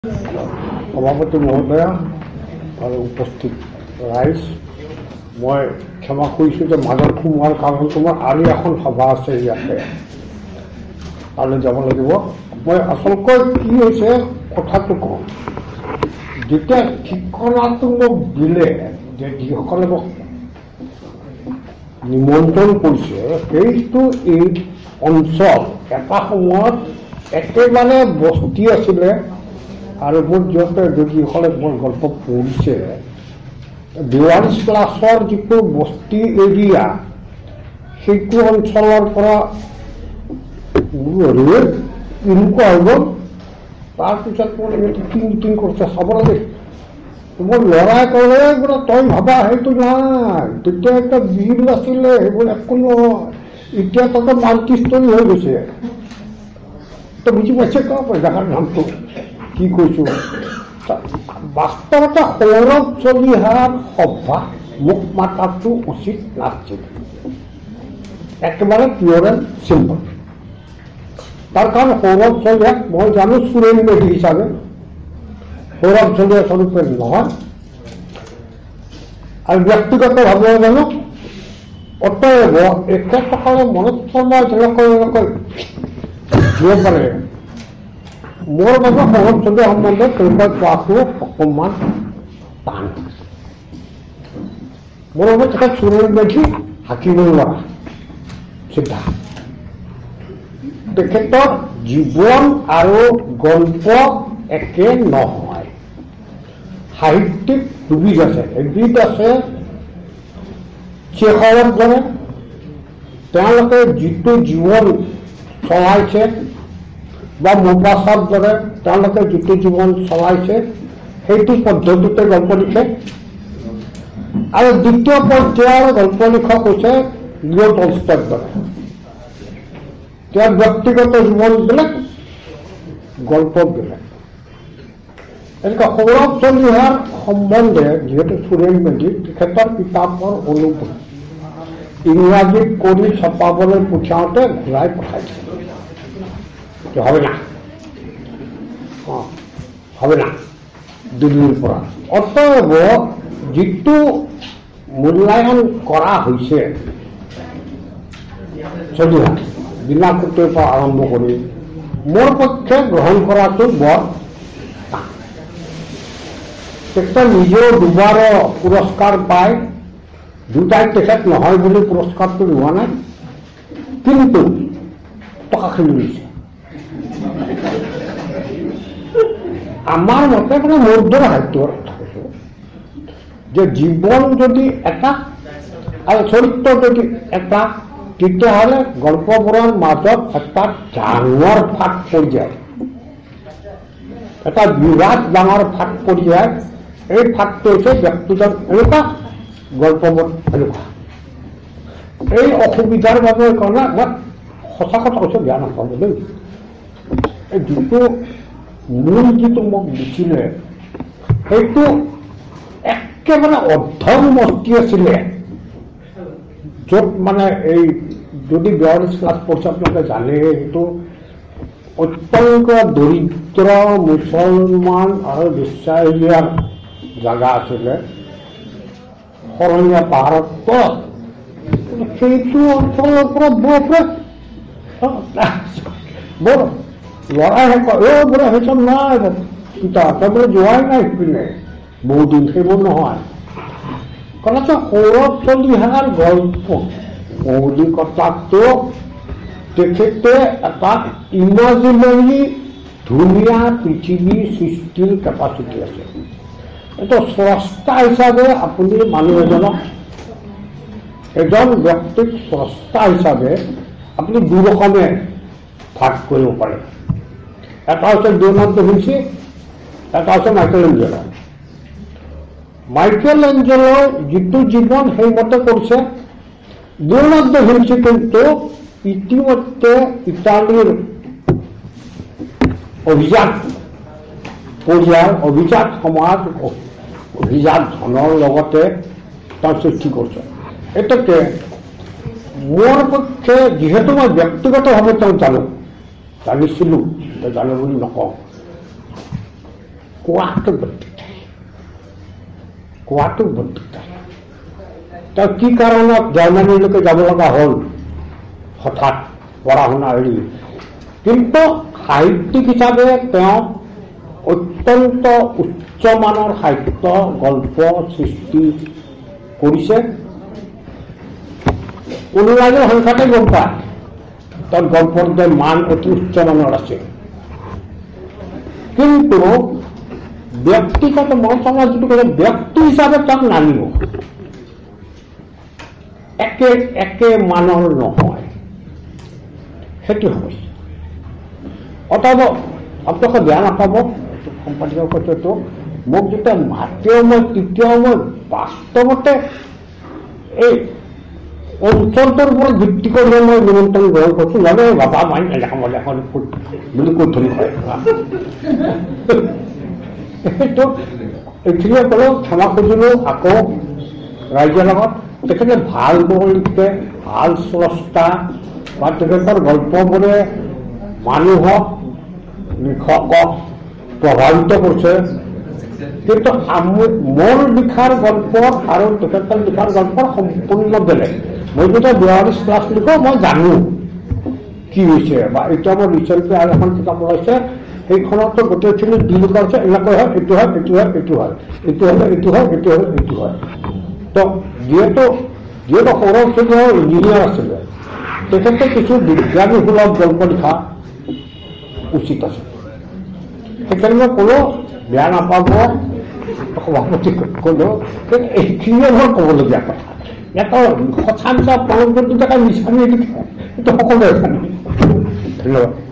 সভাপতি মহোদয়া আৰু উপস্থিত ৰাইজ, মই ক্ষমা কৰিছোঁ যে মাজত সোমোৱাৰ কাৰণ তোমাৰ আৰু এখন সভা আছে ইয়াতে, তালৈ যাব লাগিব। মই আচলকৈ কি হৈছে কথাটো কওঁ, যেতিয়া ঠিকনাটো মোক দিলে যে যিসকলে মোক নিমন্ত্ৰণ কৰিছে, সেইটো এই অঞ্চল এটা সময়ত একেবাৰে বস্তি আছিলে। আৰু মোৰ যিসকলে মোৰ গল্প পঢ়িছে, 42 ক্লাছৰ যিটো বস্তি এৰিয়া, সেইটো অঞ্চলৰ পৰা এনেকুৱা হৈ গ'ল। তাৰপিছত মোৰ মিটিং কৰিছে, চাব লাগে। মোৰ ল'ৰাই ক'লে বোলে তই ভাবা সেইটো নাই, তেতিয়া একটা বিল আছিলে, সেইবোৰ একো নহয়, এতিয়া তাতে মাল্টিষ্টৰী হৈ গৈছে। তই বুজি পাইছে জেগাৰ নামটো কি কৈছো? বাস্তৱতে সৌৰভ চলিহাৰ সভা মোক মাতাটো উচিত নাছিল, একেবাৰে পিয়ৰ এণ্ড চিম্পল। তাৰ কাৰণ সৌৰভ চলিহাক মই জানো চুৰেণ মেধি হিচাপে, সৌৰভ চলিহা স্বৰূপে নহয়, আৰু ব্যক্তিগতভাৱে জানো। অতএব এখেতসকলে মনত পেলাই যেনেকৈ দিব পাৰে, মোৰ বাবে সৌৰভ চলিহা সম্বন্ধে তেনেকৈ কোৱাটো অকণমান টান। মোৰ বাবে তেখেত চুৰেণ মেধি হাকিমৰ ল'ৰা চিধা। তেখেতৰ জীৱন আৰু গল্প একে নহয়, সাহিত্যিক দুবিধ আছে। এবিধ আছে চেখৰৰ দৰে, তেওঁলোকে যিটো জীৱন চলাইছে, বা মোবাছাৰ দৰে তেওঁলোকে যিটো জীৱন চলাইছে সেইটো পদ্ধতিতে গল্প লিখে। আৰু দ্বিতীয় পৰ্যায়ৰ গল্প লিখক হৈছে লিঅ টলষ্টয়ৰ দৰে, তেওঁৰ ব্যক্তিগত জীৱন বেলেগ, গল্প বেলেগ। এনেকুৱা সৌৰভ চলিহাৰ সম্বন্ধে যিহেতু চুৰেণ মেধি, তেখেতৰ কিতাপৰ অনুভূতি ইংৰাজীত কৰি ছপাবলৈ পঠিয়াওঁতে ঘূৰাই পঠাইছে, হবে না, হবে না, দিল্লীৰ পৰা। অতএব যিটো মূল্যায়ন কৰা হৈছে চলিহা বিনা কুটিৰ পৰা আৰম্ভ কৰি, মোৰ পক্ষে গ্ৰহণ কৰাটো বৰ টান। তেখেতে নিজেও দুবাৰ পুৰস্কাৰ পায়, দুটাই তেখেত নহয় বুলি পুৰস্কাৰটো লোৱা নাই, কিন্তু টকাখিনি লৈছে। আমাৰ মতে মানে মোৰ দৰে সাহিত্যৰ কথা কৈছো, যে জীৱন যদি এটা আৰু চৰিত্ৰ যদি এটা, তেতিয়াহ'লে গল্পবোৰৰ মাজত এটা ডাঙৰ ফাট পৰি যায়, এটা বিৰাট ডাঙৰ ফাট পৰি যায়। এই ফাটটো হৈছে ব্যক্তিজন এনেকুৱা, গল্পবোৰ এনেকুৱা। এই অসুবিধাৰ বাবে কাৰণে মই সঁচা কথা কৈছো, বেয়া নাপাব দেই। এই যিটো মূল যিটো মোক দিছিলে, সেইটো একেবাৰে অৰ্ধমস্তি আছিলে, য'ত মানে এই যদি 42 ক্লাছ পঢ়ছে আপোনালোকে জানে, সেইটো অত্যন্ত দৰিদ্ৰ মুছলমান আৰু বিশ্বাসীয়াৰ জাগা আছিলে, শৰণীয়া পাহাৰৰ তলত। সেইটো অঞ্চলৰ পৰা বৰ ল'ৰাই কয়, বোলে সেইটো নাই কিতাপ, তাৰমানে যোৱাই নাই সিপিনে বহুদিন, সেইবোৰ নহয়। কাৰণ সৌৰভ চলিহাৰ গল্প মৌলিকতাটো তেখেতে এটা ইমাজিনাৰী ধুনীয়া পৃথিৱী সৃষ্টিৰ কেপাচিটি আছে। এইটো স্ৰষ্টা হিচাপে আপুনি মানুহ এজন ব্যক্তিক স্ৰষ্টা হিচাপে আপুনি দুৰকমে ভাগ কৰিব পাৰে। এটা হৈছে লিঅ'নাৰ্ড দা ভিঞ্চি, এটা হৈছে মাইকেল এঞ্জেল'। মাইকেল এঞ্জেলৰ যিটো জীৱন সেইমতে কৰিছে, লিঅ'নাৰ্ড দা ভিঞ্চি কিন্তু ইতিমধ্যে ইটালীৰ অভিজাত পৰিয়াল, অভিজাত সমাজ, অভিজাত ধনৰ লগতে তাৰ সৃষ্টি কৰিছে। এটাকে মোৰ পক্ষে, যিহেতু মই ব্যক্তিগতভাৱে তেওঁ জানিছিলোঁ, জানো বুলি নকওঁ, কোৱাটো বৰ্তিতাই তেওঁ কি কাৰণত জাৰ্মানীলৈকে যাব লগা হ'ল হঠাৎ পঢ়া শুনা এৰি, কিন্তু সাহিত্যিক হিচাপে তেওঁ অত্যন্ত উচ্চমানৰ সাহিত্য গল্প সৃষ্টি কৰিছে। অনুৰাগীৰ সংখ্যাতে গম পায় তার গল্পৰ যে মান অতি উচ্চমানৰ আছে। কিন্তু ব্যক্তিগত মনোসংঘ যিটো কৈছে ব্যক্তি হিচাপে তাক নানিব, একে মানৰ নহয়, সেইটো সমস্যা। অতএব আপোনালোকে বেয়া নাপাব, সম্পাদিকৰ ক্ষেত্ৰতো মোক যেতিয়া মাতেও মই তেতিয়াও মই বাস্তৱতে এই অঞ্চলটোৰ ওপৰত ভিত্তি কৰি মই নিমন্ত্ৰণ গ্ৰহণ কৰিছো। নহ'লে বাবা মাই এলেকামত এখন বুলি কৈ থৈ হয়। সেইটো এইখিনিয়ে ক'লো, ক্ষমা খুজিলো আকৌ ৰাইজৰ লগত। তেখেতে ভাল লিখে, ভাল স্ৰষ্টা বা তেখেতৰ গল্পবোৰে মানুহক লিখকক প্ৰভাৱিত কৰিছে। কিন্তু মোৰ লিখাৰ গল্প আৰু তেখেতৰ লিখাৰ গল্পৰ সম্পূৰ্ণ বেলেগ। মই যেতিয়া বিহাৰী ক্লাছ লিখো মই জানো কি হৈছে, বা এতিয়া মোৰ ৰিচেণ্টলি আৰু এখন কিতাপ ওলাইছে, সেইখনতো গোটেইখিনি ডিল কৰিছে, এনেকৈ হয়, এইটো হয়, এইটো হয়, এইটো হয়, এইটো হলে এইটো হয়, এইটো হলে এইটো হয়। তো যিহেতু সৌৰভ চৌধুৰী ইঞ্জিনিয়াৰ আছিলে, তেখেতে কিছু বিজ্ঞানীসুলভ গল্প লিখা উচিত আছে। সেইকাৰণে কোনো বেয়া নাপাব, সভাপতি ক'লো এইখিনিয়ে মই ক'বলগীয়া কথা। এটা সঁচা মিছা পৰম্পৰা মিছামি লিখে, এইটো সকলোৱে জানে। ধন্যবাদ।